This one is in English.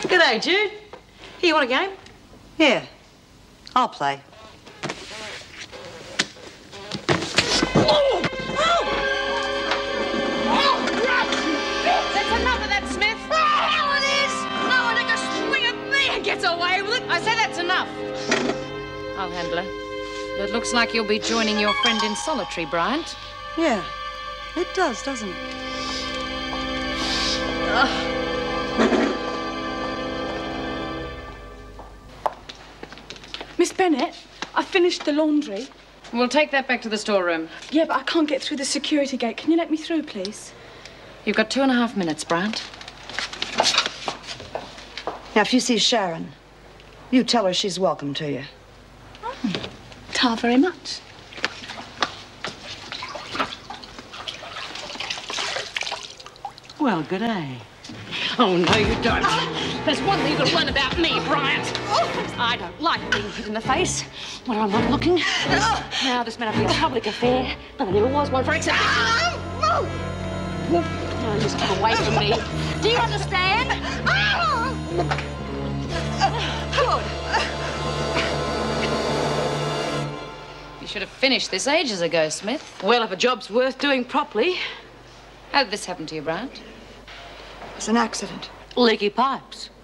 G'day, Jude. Here, you want a game? Yeah, I'll play. That's enough of that, Smith. Hell it is! No one take a swing at me and gets away with it. I say that's enough. I'll handle her. But it looks like you'll be joining your friend in solitary, Bryant. Yeah, it does, doesn't it? Miss Bennett, I finished the laundry. We'll take that back to the storeroom. Yeah, but I can't get through the security gate. Can you let me through, please? You've got 2.5 minutes, Bryant. Now, if you see Sharon, you tell her she's welcome to you. Oh, ta very much. Well, good day. Oh, no, you don't. There's one thing you've learn about me, Bryant. I don't like being hit in the face when I'm not looking. Now, this may not be a public affair, but there never was one for exhibition. Now, just get away from me. Do you understand? Good. You should have finished this ages ago, Smith. Well, if a job's worth doing properly. How did this happen to you, Bryant? It's an accident. Leaky pipes.